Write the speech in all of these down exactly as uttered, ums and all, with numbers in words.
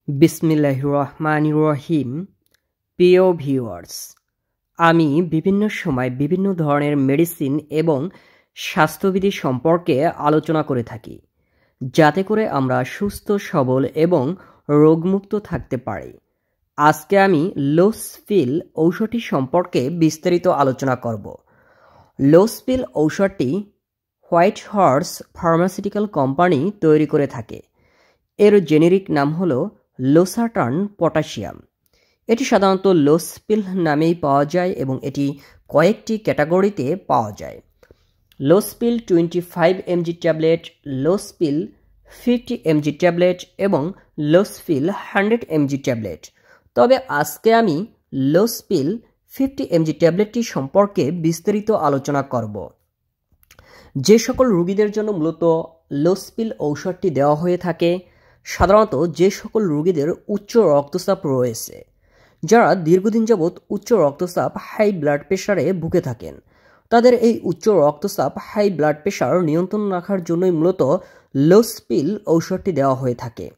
বিসমিল্লাহির রহমানির রহিম। প্রিয় ভিউয়ার্স, আমি বিভিন্ন সময় বিভিন্ন ধরনের মেডিসিন এবং স্বাস্থ্যবিধি সম্পর্কে আলোচনা করে থাকি, যাতে করে আমরা সুস্থ সবল এবং রোগমুক্ত থাকতে পারি। আজকে আমি লোসপিল ঔষধটি সম্পর্কে বিস্তারিত আলোচনা করব। লোসপিল ঔষধটি হোয়াইট হর্স ফার্মাসিউটিক্যাল কোম্পানি তৈরি করে থাকে। এর জেনেরিক নাম হলো লোসার্টান পটাশিয়াম। এটি সাধারণত লোসপিল নামেই পাওয়া যায় এবং এটি কয়েকটি ক্যাটাগরিতে পাওয়া যায়। Lospil twenty five mg tablet, Lospil fifty mg tablet এবং লোসপিল হান্ড্রেড এমজি ট্যাবলেট। তবে আজকে আমি লোসপিল ফিফটি এমজি ট্যাবলেটটি সম্পর্কে বিস্তারিত আলোচনা করব। যে সকল রোগীদের জন্য মূলত লোসপিল ঔষধটি দেওয়া হয়ে থাকে, সাধারণত যে সকল রোগীদের উচ্চ রক্তচাপ রয়েছে, যারা দীর্ঘদিন যাবৎ উচ্চ রক্তচাপ হাই ব্লাড প্রেশারে ভুগে থাকেন, তাদের এই উচ্চ রক্তচাপ হাই ব্লাড প্রেশার নিয়ন্ত্রণ রাখার জন্যই মূলত লোসপিল ঔষধটি দেওয়া হয়ে থাকে।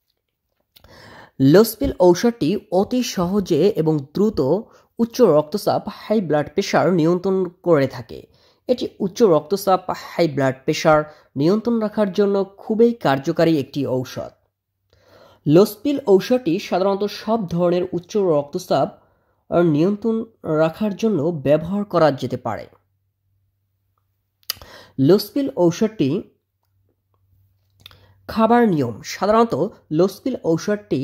লোসপিল ঔষধটি অতি সহজে এবং দ্রুত উচ্চ রক্তচাপ হাই ব্লাড প্রেশার নিয়ন্ত্রণ করে থাকে। এটি উচ্চ রক্তচাপ হাই ব্লাড প্রেশার নিয়ন্ত্রণ রাখার জন্য খুবই কার্যকারী একটি ঔষধ। লোসপিল ঔষধটি সাধারণত সব ধরনের উচ্চ রক্তচাপ নিয়ন্ত্রণ রাখার জন্য ব্যবহার করা যেতে পারে। লোসপিল ঔষধটি খাবার নিয়ম। সাধারণত লোসপিল ঔষধটি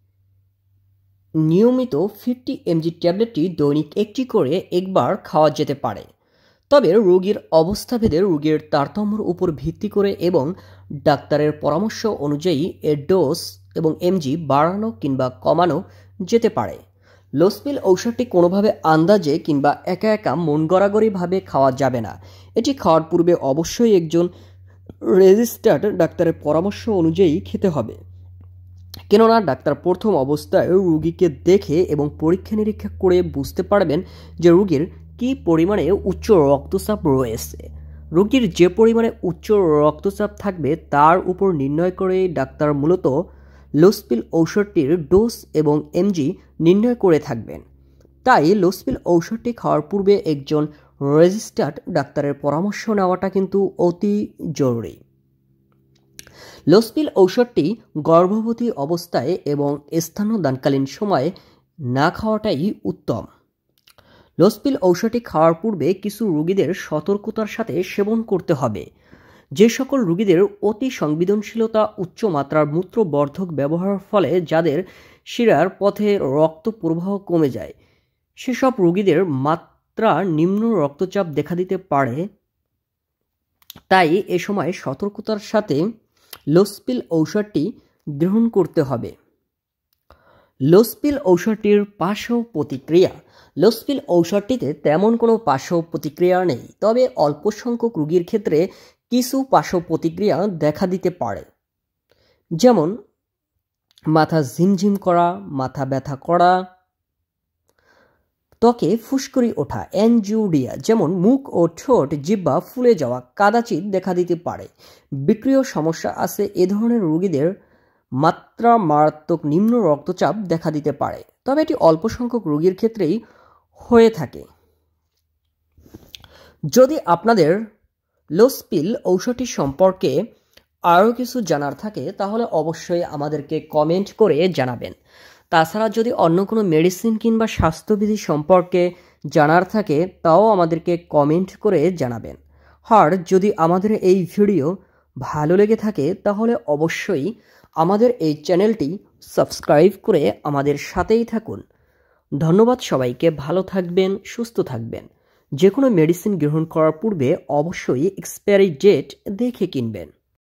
নিয়মিত ফিফটি এমজি ট্যাবলেটটি দৈনিক একটি করে একবার খাওয়া যেতে পারে। তবে রোগীর অবস্থাভেদে রোগীর তারতম্যের উপর ভিত্তি করে এবং ডাক্তারের পরামর্শ অনুযায়ী এর ডোজ এবং এমজি বাড়ানো কিংবা কমানো যেতে পারে। লোসপিল ঔষধটি কোনোভাবে আন্দাজে কিংবা একা একা মন গড়াগড়িভাবে খাওয়া যাবে না। এটি খাওয়ার পূর্বে অবশ্যই একজন রেজিস্টার্ড ডাক্তারের পরামর্শ অনুযায়ী খেতে হবে, কেননা ডাক্তার প্রথম অবস্থায় রোগীকে দেখে এবং পরীক্ষা নিরীক্ষা করে বুঝতে পারবেন যে রোগীর কি পরিমাণে উচ্চ রক্তচাপ রয়েছে। রোগীর যে পরিমাণে উচ্চ রক্তচাপ থাকবে তার উপর নির্ণয় করে ডাক্তার মূলত লোসপিল ঔষধটির ডোজ এবং এমজি নির্ণয় করে থাকবেন। তাই লোসপিল ঔষধটি খাওয়ার পূর্বে একজন রেজিস্টার্ড ডাক্তারের পরামর্শ নেওয়াটা কিন্তু অতি জরুরি। লোসপিল ঔষধটি গর্ভবতী অবস্থায় এবং স্তন্যদানকালীন সময়ে না খাওয়াটাই উত্তম। লোসপিল ঔষধটি খাওয়ার পূর্বে কিছু রোগীদের সতর্কতার সাথে সেবন করতে হবে। যে সকল রোগীদের অতি সংবেদনশীলতা, উচ্চ মাত্রার মূত্রবর্ধক ব্যবহারের ফলে যাদের শিরার পথে রক্ত প্রবাহ কমে যায়, সেসব রোগীদের মাত্রা নিম্ন রক্তচাপ দেখা দিতে পারে। তাই এ সময় সতর্কতার সাথে লোসপিল ঔষধটি গ্রহণ করতে হবে। লোসপিল ঔষধটির পার্শ্ব প্রতিক্রিয়া। লোসপিল ঔষধটিতে তেমন কোনো পার্শ্ব প্রতিক্রিয়া নেই, তবে অল্প সংখ্যক রোগীর ক্ষেত্রে কিছু পার্শ্ব প্রতিক্রিয়া দেখা দিতে পারে, যেমন মাথা ঝিমঝিম করা, মাথা ব্যথা করা, ত্বকে ফুসকুড়ি ওঠা, অ্যানজিওডিয়া যেমন মুখ ও ঠোঁট জিহ্বা ফুলে যাওয়া, কাদাচিৎ দেখা দিতে পারে। বিক্রিয় সমস্যা আছে এ ধরনের রোগীদের মাত্রা মারাত্মক নিম্ন রক্তচাপ দেখা দিতে পারে, তবে এটি অল্প সংখ্যক রোগীর ক্ষেত্রেই হয়ে থাকে। যদি আপনাদের লোসপিল ঔষধটি সম্পর্কে আরও কিছু জানার থাকে তাহলে অবশ্যই আমাদেরকে কমেন্ট করে জানাবেন। তাছাড়া যদি অন্য কোনো মেডিসিন কিংবা স্বাস্থ্যবিধি সম্পর্কে জানার থাকে তাও আমাদেরকে কমেন্ট করে জানাবেন। আর যদি আমাদের এই ভিডিও ভালো লেগে থাকে তাহলে অবশ্যই আমাদের এই চ্যানেলটি সাবস্ক্রাইব করে আমাদের সাথেই থাকুন। ধন্যবাদ সবাইকে। ভালো থাকবেন, সুস্থ থাকবেন। যে কোনো মেডিসিন গ্রহণ করার পূর্বে অবশ্যই এক্সপায়ারি ডেট দেখে কিনবেন।